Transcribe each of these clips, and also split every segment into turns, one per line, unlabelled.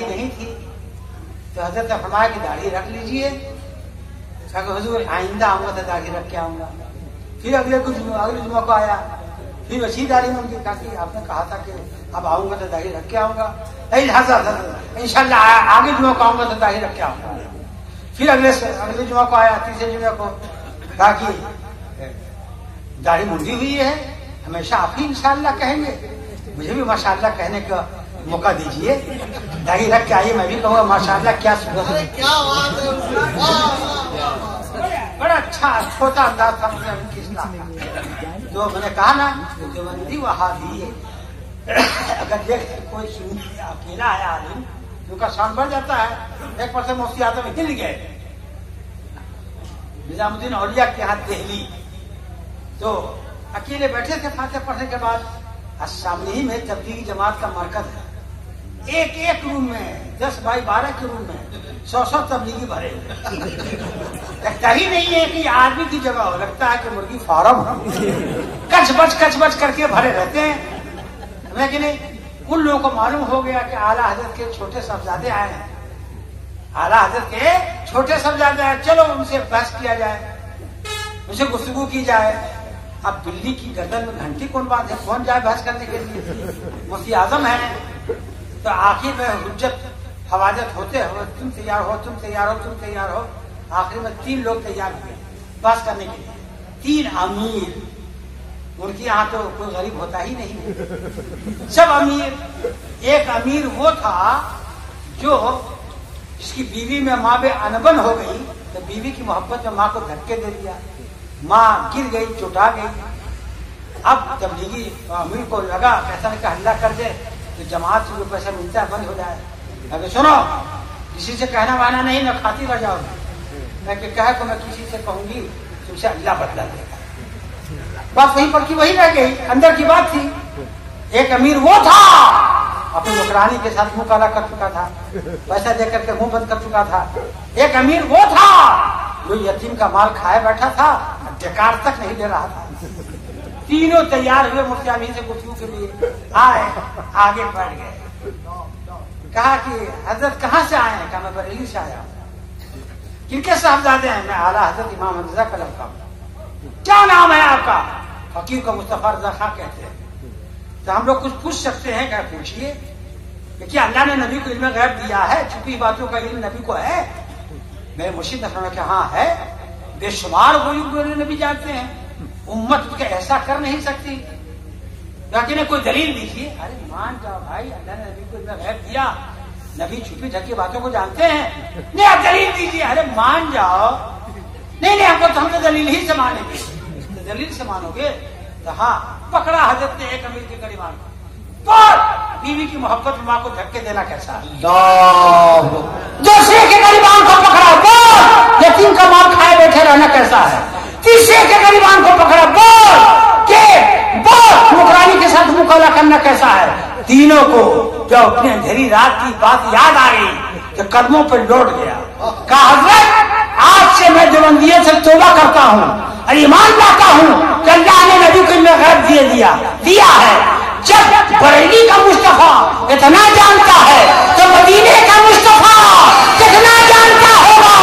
दाढ़ी नहीं थी, तो हजरत ने फरमाया कि दाढ़ी रख लीजिए। कहा कि हुजूर आइंदा आऊंगा तो दाढ़ी रख के आऊंगा। फिर अगले जुम्मा को आया, फिर वैसी दाढ़ी मंगी। कहा कि आपने कहा था कि अब आऊंगा तो दाढ़ी रख के आऊंगा। इंशाल्लाह आगे जुम्मा को आऊंगा तो दाढ़ी रख के आऊंगा। फिर अगले जुम्मा को आया, तीसरे जुम्मे को। कहा कि दाढ़ी मुंडी हुई है, हमेशा आप ही इंशाल्लाह कहेंगे, मुझे भी माशाल्लाह कहने का मौका दीजिए। दाढ़ी रख के आइए, मैं भी कहूँगा माशाल्लाह क्या सूरत है, क्या बात है। बड़ा अच्छा छोटा अंदाज था मुझे उनकी इस्लाम का। जो मैंने कहा ना, जो बंदी वहाबी अगर देख कोई सुन्नी अकेला है आदमी, उनका शान बढ़ जाता है। एक परसेंट मुफ्ती आजम हिल गए निजामुद्दीन औलिया के यहाँ दिल्ली, तो अकेले बैठे थे फातिहा पढ़ने के बाद। सामने ही में तबलीगी जमात का मरकज है, एक एक रूम में 10 बाई 12 के रूम में 100 तबलीगी भरे। लगता ही नहीं है कि आदमी की जगह हो, लगता है कि मुर्गी फार्म कच बच करके भरे रहते हैं। लेकिन उन लोगों को मालूम हो गया कि आला हजरत के छोटे साहबजादे आए हैं, आला हजरत के छोटे साहबजादे आए, चलो उनसे बहस किया जाए, उनसे गुफ्तगू की जाए। अब बिल्ली की गर्दन में घंटी कौन बांधे, कौन जाए बहस करने के लिए? मुफ्ती आजम है। तो आखिर में हुज्जत हवाजत होते हो, तुम तैयार हो, तुम तैयार हो, तुम तैयार हो। आखिर में 3 लोग तैयार हुए बहस करने के लिए, 3 अमीर। उनके यहाँ तो कोई गरीब होता ही नहीं, सब अमीर। एक अमीर वो था जो जिसकी बीवी में माँ बे अनबन हो गई, तो बीवी की मोहब्बत में माँ को धक्के दे दिया, माँ गिर गई, चुटा गई। अब तबलीगी अमीर को लगा पैसा का हल्ला कर दे तो जमात से जो पैसा मिलता है बंद हो जाए। अगर सुनो, किसी से कहना वाना नहीं, न खाती रह जाओगे। मैं कहा तो मैं किसी से कहूंगी, तुमसे अल्लाह बदला देगा। बात वहीं पर की वही रह गई, अंदर की बात थी। एक अमीर वो था अपनी नौकरानी के साथ मुंह काला कर चुका था, पैसा दे करके मुंह बंद कर चुका था। एक अमीर वो था जो यतीम का माल खाए बैठा था, डेकार तक नहीं दे रहा था। तीनों तैयार हुए मुफ्ती अमीर से गुफ्तगू के लिए, आए आगे बढ़ गए। कहा कि हजरत कहाँ से आए हैं? कहा मैं बरेली से आया हूँ। किनके साहबजादे हैं? मैं आला हजरत इमाम रज़ा का लड़का हूँ। क्या नाम है आपका? फकीर को मुस्तफा रज़ा खां कहते हैं। तो हम लोग कुछ पूछ सकते हैं? क्या पूछिए। क्या अल्लाह ने नबी को इल्म गैब दिया है? छुपी बातों का इल्म नबी को है? मेरे मुर्शिद ने फरमाया कि हाँ है, बेशुमार गोई नबी जानते हैं, उम्मत के ऐसा कर नहीं सकती। लेकिन कोई दलील दीजिए। अरे मान जाओ भाई, अल्लाह ने नबी को इल्म गैब दिया, नबी छुपी ढकी बातों को जानते हैं। नहीं आप दलील दीजिए। अरे मान जाओ। नहीं हमको तो हम तो दलील ही से मानेंगे। तो दलील से मानोगे तो हाँ, पकड़ा हजरत ने एक अमीर के करीमान को, पर बीवी की मोहब्बत में माँ को धक्के देना कैसा है? दूसरे के करीमान को पकड़ा, बोल यतीम का माल खाए बैठे रहना कैसा है? तीसरे के करीमान को पकड़ा, बोल नौकरानी के साथ मुकाबला करना कैसा है? तीनों को जब अपनी अंधेरी रात की बात याद आ गई तो कदमों पर लौट गया। कहा हजरत आज से मैं देवबंदियत से तौबा करता हूँ और ईमान लाता हूँ कि अल्लाह ने नबी को इल्म गैब दिया है। जब बरेली का मुस्तफा इतना जानता है तो मदीने का मुस्तफा कितना जानता होगा।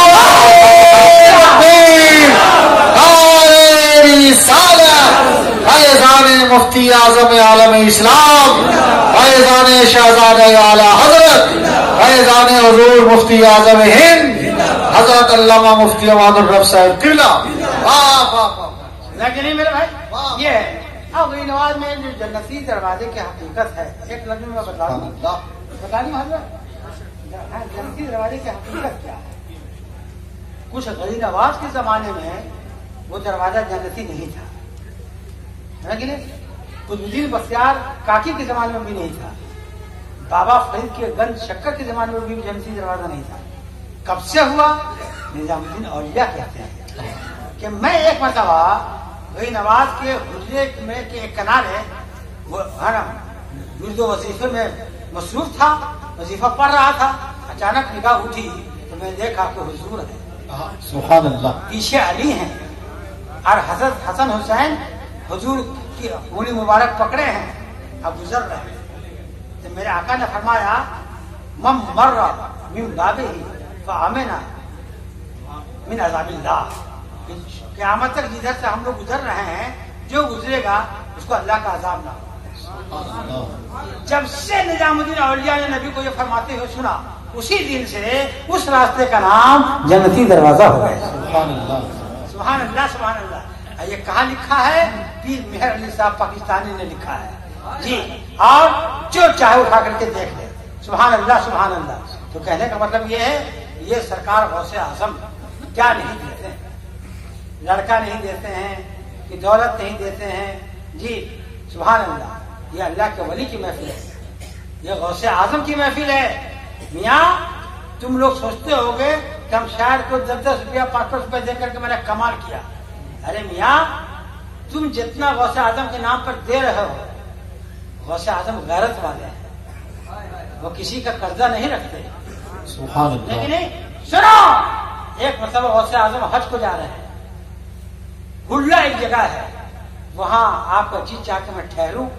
मुफ्ती आजम आलम इस्लाम, फैज़ान शहज़ादा आला हजरत, फैज़ान हुज़ूर मुफ्ती आजम हिंद हजरत अल्लामा मुफ्ती अमानुर रब साहब किला।
लेकिन मेरे भाई ये है। अब नवाज में जो जन्नती दरवाजे की हकीकत है, एक लफ्ज़ में बता दी जन्नती दरवाजे की हकीकत क्या है? कुछ गरीब नवाज के जमाने में वो दरवाजा जन्नती नहीं था, लेकिन कुतुबुद्दीन बख्तियार काकी के जमाने में भी नहीं था, बाबा फरीद के गंज शक्कर के जमाने में भी जन्नती दरवाजा नहीं था। कब से हुआ? निजामुद्दीन औलिया कहते हैं कि मैं एक मरतबा वही नवाज के हुजरे में के एक किनारे वो उर्दू वजीफे में मसरूफ था, वजीफा पढ़ रहा था। अचानक निगाह उठी तो मैं देखा कि हुजूर है,
सुभान अल्लाह,
पीछे अली हैं और हजरत हसन हुसैन हुजूर की उंगली मुबारक पकड़े हैं, अब गुजर रहे हैं। तो मेरे आका ने फरमाया من مر من بابه فامن من عذاب اللہ. قیامت تک جدھر سے ہم لوگ گزر رہے ہیں جو گزرے گا اس کو اللہ کا عذاب نہ ہو. جب سے نظام الدین اولیاء نے نبی کو یہ فرماتے ہوئے سنا اسی دن سے اس راستے کا نام جنتی دروازہ ہو گیا. سبحان اللہ سبحان اللہ. یہ کہاں لکھا ہے؟ پیر مہر علی صاحب پاکستانی نے لکھا ہے جی. اور جو چاہے اٹھا کر کے دیکھ لے. سبحان اللہ سبحان اللہ. تو کہنے کا مطلب یہ ہے یہ سرکار غوث اعظم کیا نہیں دیتے ہیں؟ لڑکا نہیں دیتے ہیں کہ دولت نہیں دیتے ہیں جی. سبحان اللہ. یہ اللہ کے ولی کی محفل ہے, یہ غوث اعظم کی محفل ہے. میاں تم لوگ سوچتے ہوگے کہ ہم شاید کو 10-10 روپیہ 5-5 روپئے دے کر کے میں نے کمال کیا. ارے میاں تم جتنا غوث اعظم کے نام پر دے رہے ہو, غوث اعظم غیرت والے ہیں, وہ کسی کا قرضہ نہیں رکھتے.
سبحان اللہ.
لیکن نہیں سنو, ایک مطلب غوث اعظم حج کو جا رہے ہیں, حلہ ایک جگہ ہے, وہاں آپ کا جی چاہ کے میں ٹھہروں.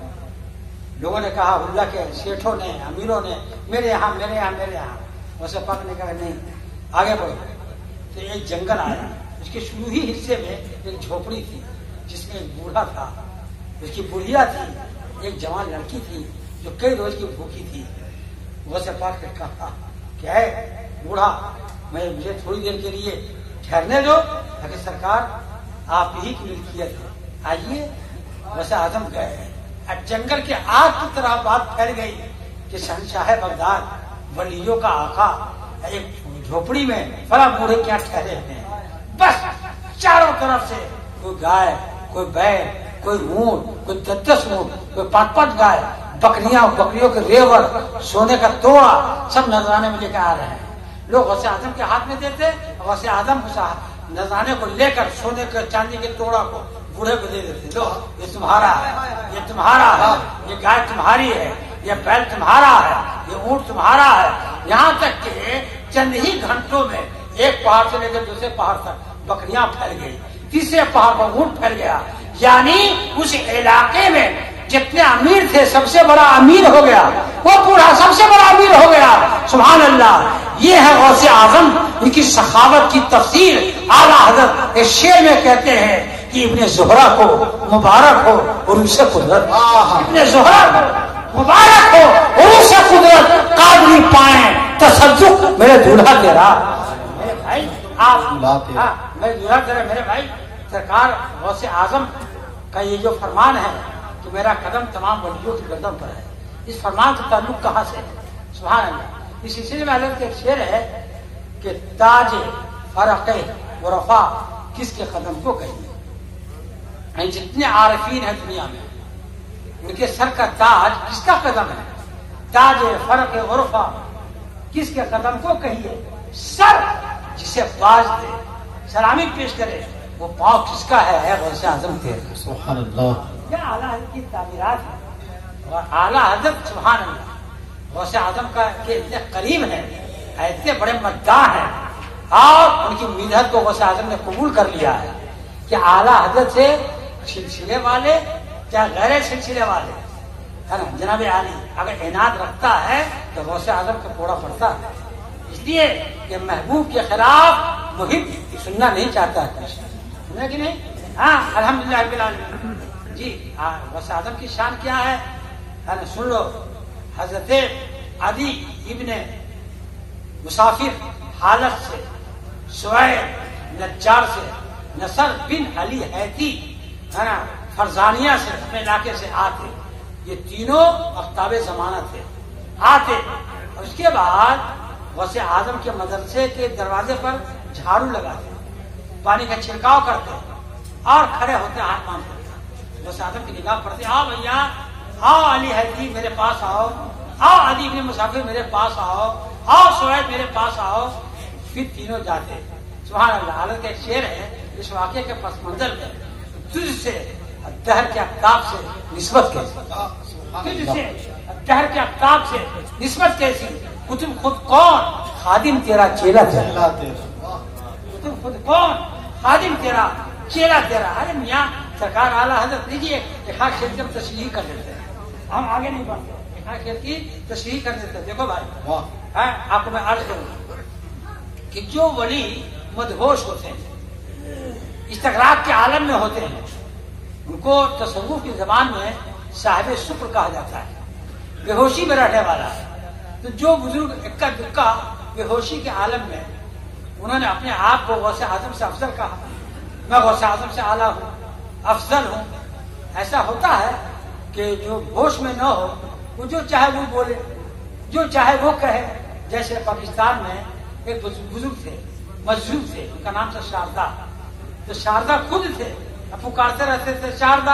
لوگوں نے کہا حلہ کے سیٹھوں نے امیروں نے میرے یہاں میرے یہاں میرے یہاں. ویسے پاک نے کہا نہیں آگے بڑھو. تو ایک جنگل آیا, اس کے شروع ہی حصے میں ایک جھوپڑی تھی جس میں ایک بوڑھا تھا, اس کی بڑھیا تھی, ایک جوان لڑکی تھی جو کئی روز کی بھوکی تھی. ویسے پاک نے کہا کیا ہے بوڑھا, مجھے تھوڑی دیر کے لیے ٹھہرنے دو. لیکن سرکار آپ ہی کی ملکیت ہے, آئیے. ویسے اعظم گئے. اب جنگل کے آگ کی طرح بات پھیل گئی کہ شہنشاہ بغداد ولیوں کا آقا ایک جھوپڑی میں بڑا بوڑھے کیا ٹھہرے ہیں. بس چاروں طرف سے کوئی گائے, کوئی بیل, کوئی اونٹ, کوئی 10-10 اونٹ, کوئی 5-5 گائے, بکریاں, بکریوں کے ریور, سونے کا توڑا, سب نذرانے میں لے کے آ رہے ہیں. لوگ غوث اعظم کے ہاتھ میں دیتے, غوث اعظم اس نذرانے کو لے کر سونے کے چاندی کے توڑا کو بوڑھے کو دے دیتے. لو یہ تمہارا ہے, یہ تمہارا ہے, یہ گائے تمہاری ہے, یہ بیل تمہارا ہے, یہ اونٹ تمہارا ہے. یہاں تک کہ چند ہی گھنٹوں میں ایک پہاڑ سے لے کر دوسرے پہاڑ تک بکریاں پھیل گئی, تیسرے پہاڑ پر اونٹ پھیل گیا. یعنی اس علاقے میں جتنے امیر تھے سب سے بڑا امیر ہو گیا, وہ بوڑھا سب سے بڑا امیر ہو گیا. سبحان اللہ. یہ ہے غوث اعظم, ان کی سخاوت کی تفسیر اعلیٰ حضرت اس شعر میں کہتے ہیں کہ ابن زہرا کو مبارک ہو عروس قدرت, ابن زہرا کو مبارک ہو عروس قدرت, قادری پائیں تصدق میرے دولہا تیرا. میرے بھائی آپ میرے دولہا تیرا, میرے بھائی سرکار غوث اعظم کا یہ جو فرمان ہے کہ میرا قدم تمام ولیوں کی گردن پر ہے, اس فرمان کا تعلق کہاں سے؟ سبحان اللہ. اس سلسلے میں حضرت ایک شعر ہے کہ تاج فرق ورفا کس کے قدم کو کہیں. جتنے عارفین ہیں دنیا میں ان کے سر کا تاج کس کا قدم ہے؟ تاج فرق ورفا کس کے قدم کو کہیے. سر جسے باز دے, سلامی پیش کرے, وہ پاؤں کس کا ہے؟ غوث اعظم تیرا.
سبحان اللہ.
یہ اعلیٰ حضرت کی تعمیرات ہے, اور اعلیٰ حضرت سبحان اللہ غوث اعظم کا کے اتنے قریب ہیں, اتنے بڑے مداح ہیں, اور ان کی مدحت کو غوث اعظم نے قبول کر لیا ہے کہ اعلیٰ حضرت سے سلسلے والے یا غیر سلسلے والے ہے نا, جناب عالی اگر عناد رکھتا ہے تو غوث اعظم کا کوڑا پڑتا ہے. اس لیے کہ محبوب کے خلاف محب سننا نہیں چاہتا ہے, سننا کہ نہیں. ہاں الحمدللہ رب العالمین. جی غوث اعظم کی شان کیا ہے نا, سن لو. حضرت عدی ابن مسافر حالت سے, سویب نجار سے, نصر بن علی حیتی ہے نا فرزانیہ سے, اپنے علاقے سے آتے. یہ تینوں افتاب زمانہ تھے, آتے. اور اس کے بعد غوث اعظم کے مدرسے کے دروازے پر جھاڑو لگاتے, پانی کا چھڑکاؤ کرتے اور کھڑے ہوتے ہاتھ باندھ کرتے. غوث اعظم کی نگاہ پڑتی, آؤ بھیا, آؤ علی حیدی میرے پاس آؤ, آؤ عدی ابن مسافر میرے پاس آؤ, آؤ سویب میرے پاس آؤ. پھر تینوں جاتے. سبحان اللہ. حالت ایک شعر ہے اس واقعے کے پس منظر میں, تجھ سے دہر کے آفتاب سے نسبت کیسی, تجھ سے دہر کے آفتاب سے نسبت کیسی, کتب خود کون خادم تیرا چیلا تیرا, کتب خود کون خادم تیرا چیلا تیرا. ارے میاں سرکار اعلیٰ حضرت لیجیے ایک خاص شعر کی ہم تشریح کر دیتے ہیں, ہم آگے نہیں بڑھتے, ایک خاص شعر کی تشریح کر دیتے ہیں. دیکھو بھائی آپ کو میں عرض کروں کہ جو ولی مدہوش ہوتے ہیں، استغراق کے عالم میں ہوتے ہیں، ان کو تصوف کی زبان میں صاحب سکر کہا جاتا ہے، بے ہوشی میں رہنے والا ہے۔ تو جو بزرگ اکا دکا بے ہوشی کے عالم میں انہوں نے اپنے آپ کو غوث اعظم سے افضل کہا، میں غوث اعظم سے اعلیٰ ہوں، افضل ہوں۔ ایسا ہوتا ہے کہ جو ہوش میں نہ ہو وہ جو چاہے وہ بولے، جو چاہے وہ کہے۔ جیسے پاکستان میں ایک بزرگ تھے، مجذوب تھے، ان کا نام تھا شاردا۔ تو شاردا خود تھے، پکارتے رہتے تھے، شاردا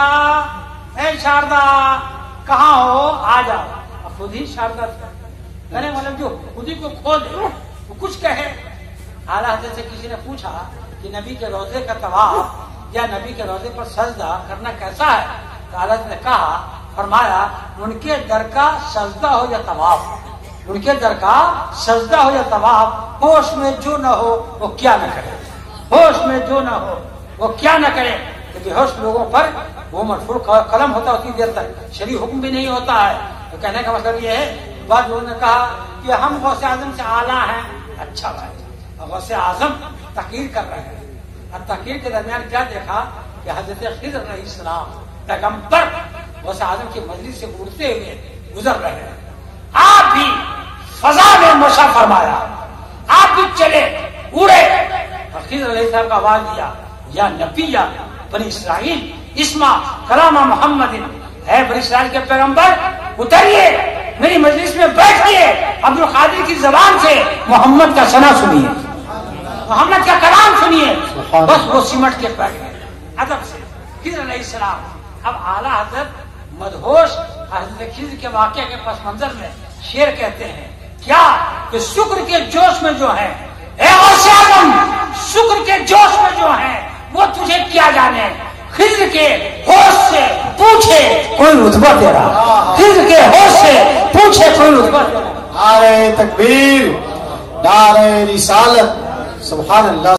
اے شاردا کہاں ہو، آ جاؤ۔ اب خود ہی شاردا تھا، کہنے مطلب جو خود ہی کو کھو دے وہ کچھ کہے۔ اعلیٰ حضرت سے کسی نے پوچھا کہ نبی کے روضے کا طواف یا نبی کے روضے پر سجدہ کرنا کیسا ہے؟ تو اعلیٰ حضرت نے کہا، فرمایا ان کے در کا سجدہ ہو یا طواف، ان کے در کا سجدہ ہو یا طواف، ہوش میں جو نہ ہو وہ کیا نہ کرے، ہوش میں جو نہ ہو وہ کیا نہ کرے۔ کہ بے ہوش لوگوں پر وہ مرفوع قلم ہوتا ہے اتنی دیر تک، شرعی حکم بھی نہیں ہوتا ہے۔ تو کہنے کا مطلب یہ ہے، بعض لوگوں نے کہا کہ ہم غوث اعظم سے اعلیٰ ہیں۔ اچھا بھائی، غوث اعظم تقریر کر رہے ہیں، اور تقریر کے درمیان کیا دیکھا کہ حضرت خضر علیہ السلام پیغمبر غوث اعظم کی مجلس سے اڑتے ہوئے گزر رہے ہیں۔ آپ بھی فضا میں مشا فرمایا، آپ بھی چلے اڑے، اور خضر علیہ السلام کا آواز دیا، یا نبی یا بنی اسرائیل اسما کلام محمد، اے بنی اسرائیل کے پیغمبر اتریے، میری مجلس میں بیٹھیے، عبد القادر کی زبان سے محمد کا ثنا سنیے، محمد کا کلام سنیے۔ بس وہ سمٹ کے بیٹھ گئے ادب سے۔ خضر علیہ السلام اب اعلیٰ حضرت مدہوش حضرت خضر کے واقعے کے پس منظر میں شعر کہتے ہیں کیا کہ شکر کے جوش میں جو ہے، اے غوث اعظم شکر کے جوش میں جو ہے وہ تجھے کیا جانے، خضر کے ہوش سے پوچھے کوئی رتبہ تیرا، خضر کے ہوش سے پوچھے کوئی رتبہ تیرا۔
نعرہ تکبیر، نعرہ رسالت، سبحان اللہ۔